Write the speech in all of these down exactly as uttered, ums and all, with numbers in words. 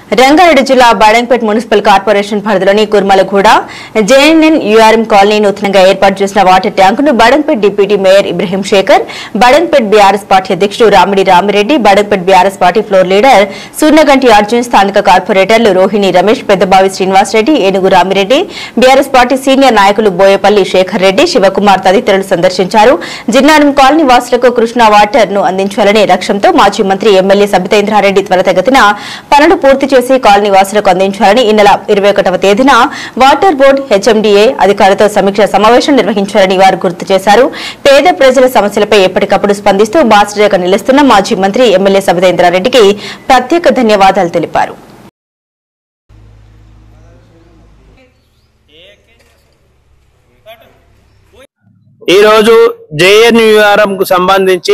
రంగారెడ్డి జిల్లా Badangpet municipal corporation పరిధిలోని Kurmalaguda JNN యూఆర్ఎం colony నూతనంగా ఏర్పాటు చేసిన వాటర్ ట్యాంకును Badangpet deputy mayor Ibrahim Shekhar, Badangpet BRS party అధ్యక్షుడు Ramidi Ramireddy, Badangpet BRS party floor leader Suryaganti Arjun, స్థానిక కార్పొరేటర్లు రోహిణి రమేష్, పెద్దబావి శ్రీనివాసరెడ్డి, ఏనుగు రామిరెడ్డి, బీఆర్ఎస్ పార్టీ సీనియర్ నాయకులు బోయపల్లి శేఖర్ రెడ్డి, శివకుమార్ తదితరులు సందర్శించారు. జిన్నారం కాలనీ వాసులకు కృష్ణా వాటర్ ను అందించాలనే లక్ష్యంతో మాజీ మంత్రి ఎమ్మెల్యే సబితేంద్రారెడ్డి త్వరితగతిన పనులు పూర్తి చేసి కాలనీ వాసులకు అందించాలని ఈ నెల ఇరవై ఒకటవ తేదీన వాటర్ బోర్డు హెచ్ఎండీఏ అధికారులతో సమీక్ష సమావేశం నిర్వహించాలని వారు గుర్తు చేశారు. పేద ప్రజల సమస్యలపై ఎప్పటికప్పుడు స్పందిస్తూ బాధ్యతగా నిలుస్తున్న మాజీ మంత్రి ఎమ్మెల్యే సబితేంద్రారెడ్డికి ప్రత్యేక ధన్యవాదాలు తెలిపారు. ఈరోజు జేఎన్యూఆర్ఎం కు సంబంధించి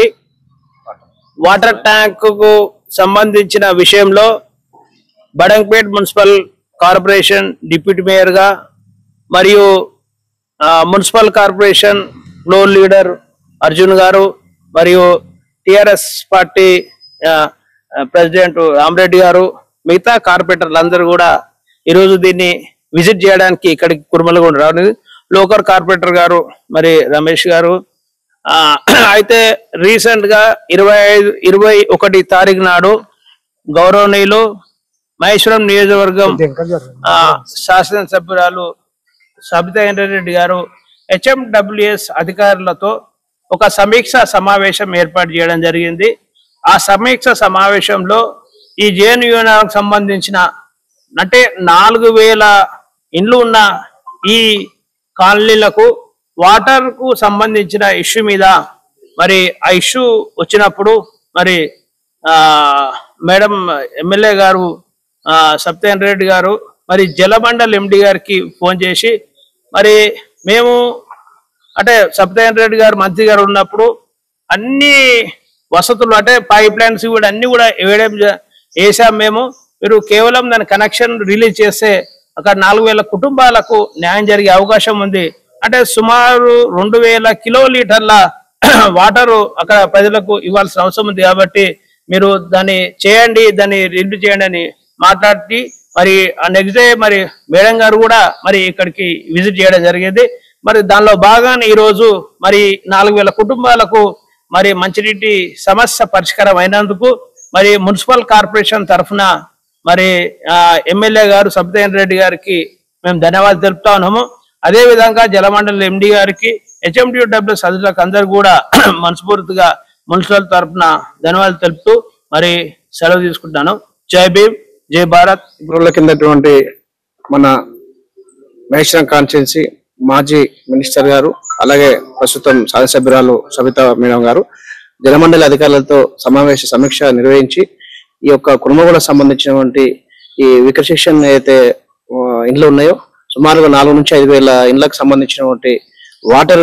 వాటర్ ట్యాంక్ కు సంబంధించిన విషయంలో Badangpet municipal corporation deputy mayor గా మరియు municipal corporation floor leader Arjun garu మరియు టిఆర్ఎస్ పార్టీ ప్రెసిడెంట్ రామరెడ్డి గారు, మిగతా కార్పొరేటర్లు అందరూ కూడా ఈరోజు దీన్ని విజిట్ చేయడానికి ఇక్కడికి కుర్మలగూడ రావడం. లోకల్ కార్పొరేటర్ గారు మరి రమేష్ గారు అయితే రీసెంట్ గా ఇరవై ఐదు ఇరవై ఒకటి తారీఖు నాడు గౌరవనీయులు మహేశ్వరం నియోజకవర్గం శాసనసభ్యురాలు సబితేంద్రారెడ్డి గారు హెచ్ఎండబ్ల్యూఎస్ అధికారులతో ఒక సమీక్ష సమావేశం ఏర్పాటు చేయడం జరిగింది. ఆ సమీక్ష సమావేశంలో ఈ జేఎన్యూఆర్ఎంకు సంబంధించిన అంటే నాలుగు వేల ఇండ్లు ఉన్న ఈ కాలనీలకు వాటర్ కు సంబంధించిన ఇష్యూ మీద మరి ఆ ఇష్యూ వచ్చినప్పుడు మరి ఆ మేడం ఎమ్మెల్యే గారు సబితేంద్రారెడ్డి గారు మరి జలమండల్ ఎండి గారికి ఫోన్ చేసి మరి మేము అంటే సబితేంద్రారెడ్డి గారు మంత్రి గారు ఉన్నప్పుడు అన్ని వసతులు అంటే పైప్ లైన్స్ కూడా అన్ని కూడా వేయడం వేసాం. మేము మీరు కేవలం దాని కనెక్షన్ రిలీజ్ చేస్తే అక్కడ నాలుగు వేల కుటుంబాలకు న్యాయం జరిగే అవకాశం ఉంది. అంటే సుమారు రెండు వేల కిలో లీటర్ల వాటరు అక్కడ ప్రజలకు ఇవ్వాల్సిన అవసరం ఉంది. కాబట్టి మీరు దాన్ని చేయండి, దాన్ని రిలీజ్ చేయండి అని మాట్లాడి మరి నెక్స్ట్ డే మరి మేడం గారు కూడా మరి ఇక్కడికి విజిట్ చేయడం జరిగింది. మరి దానిలో భాగాన్ని ఈరోజు మరి నాలుగు వేల కుటుంబాలకు మరి మంచినీటి సమస్య పరిష్కారం అయినందుకు మరి మున్సిపల్ కార్పొరేషన్ తరఫున మరి ఎమ్మెల్యే గారు సబితేంద్రారెడ్డి గారికి మేము ధన్యవాదాలు తెలుపుతా ఉన్నాము. అదే విధంగా జలమండలి ఎండి గారికి, హెచ్ఎండబ్ల్యూఎస్ అధికారులకు అందరూ కూడా మనస్ఫూర్తిగా మున్సిపల్ తరఫున ధన్యవాదాలు తెలుపుతూ మరి సెలవు తీసుకుంటున్నాను. జై భీమ్, జై భారత్. ఇప్పుడు కిందటువంటి మన మహేశ్వరం కాన్స్టిట్యున్సీ మాజీ మినిస్టర్ గారు, అలాగే ప్రస్తుతం శాసనసభ్యురాలు సబితా మేడం గారు జలమండలి అధికారులతో సమావేశ సమీక్ష నిర్వహించి ఈ యొక్క కుటుంబంలో సంబంధించినటువంటి ఈ వికసిషన్ అయితే ఇండ్లు ఉన్నాయో సుమారుగా నాలుగు నుంచి ఐదు వేల ఇండ్లకు సంబంధించినటువంటి వాటర్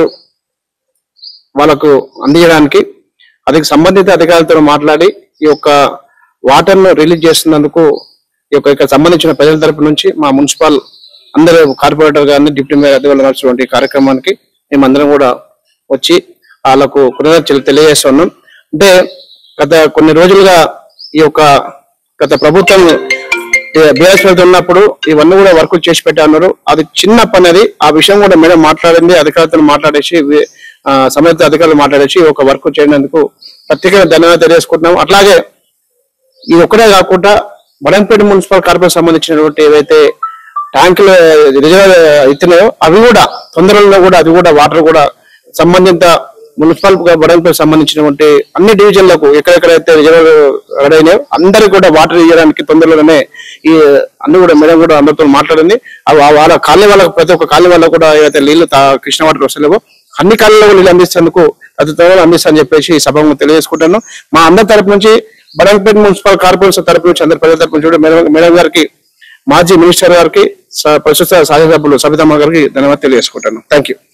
వాళ్ళకు అందించడానికి అందుకు సంబంధిత అధికారులతో మాట్లాడి ఈ యొక్క వాటర్ ను రిలీజ్ చేస్తున్నందుకు ఈ యొక్క ఇక్కడ సంబంధించిన ప్రజల తరపు నుంచి మా మున్సిపల్ అందరూ కార్పొరేటర్ గారిని డిప్యూటీ మేయర్ అధికారులు నడిచినటువంటి కార్యక్రమానికి మేమందరం కూడా వచ్చి వాళ్ళకు కృతజ్ఞతలు తెలియజేస్తున్నాం. అంటే గత కొన్ని రోజులుగా ఈ యొక్క గత ప్రభుత్వం బీఆర్ఎస్ ఉన్నప్పుడు ఇవన్నీ కూడా వర్క్ చేసి పెట్టారు. అది చిన్న పని, అది ఆ విషయం కూడా మేడం మాట్లాడింది, అధికారులతో మాట్లాడేసి సంబంధిత అధికారులు మాట్లాడేసి ఒక వర్క్ చేయడానికి ప్రత్యేకంగా ధన్యవాదాలు తెలియజేసుకుంటున్నాం. అట్లాగే ఇది ఒక్కటే కాకుండా బడంగ్పేట మున్సిపల్ కార్పొరేషన్ సంబంధించినటువంటి ఏవైతే ట్యాంకులు రిజర్వ్ ఎత్తున్నాయో అవి కూడా తొందరలో కూడా అది కూడా వాటర్ కూడా సంబంధిత మున్సిపల్ బడంగ్పేట సంబంధించినటువంటి అన్ని డివిజన్లకు ఎక్కడెక్కడైతే రిజర్వ్ అయినాయో అందరికి కూడా వాటర్ ఇవ్వడానికి తొందరలోనే ఈ అన్ని కూడా మేడం కూడా అందరితో మాట్లాడింది. వాళ్ళ కాలనీ వాళ్ళకు ప్రతి ఒక్క కాలనీ వాళ్ళకు కూడా ఏవైతే నీళ్లు కృష్ణ వాటర్ వస్తలేవో అన్ని కాలనీలకు నీళ్ళు అందిస్తేందుకు అతి త్వరలో అందిస్తానని చెప్పేసి సభకు తెలియజేసుకుంటాను. మా అందరి తరపు నుంచి బడంగ్పేట మున్సిపల్ కార్పొరేషన్ తరపు నుంచి అందరి ప్రజల తరపు నుంచి మేడం గారికి, మాజీ మినిస్టర్ గారికి, ప్రస్తుత శాసనసభ్యులు సబితమ్మ గారికి ధన్యవాదాలు తెలియజేసుకుంటాను. Thank you.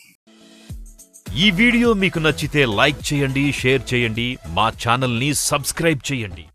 ఈ వీడియో మీకు నచ్చితే లైక్ చేయండి, షేర్ చేయండి, మా ఛానల్ ని సబ్స్క్రైబ్ చేయండి.